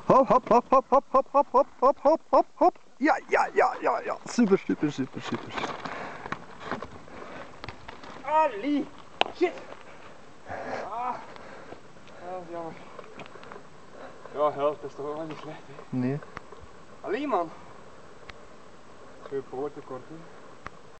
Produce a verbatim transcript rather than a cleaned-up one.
Hop, hop, hop, hop, hop, hop, hop, hop, hop, hop, hop, hop. Ja, ja, ja, ja, ja. Super, super, super, super. Ali! Shit! Ah, dat is jammer. Ja, helft, dat is toch wel niet slecht, hè? Nee. Ali, man! Twee poorten kort, hè?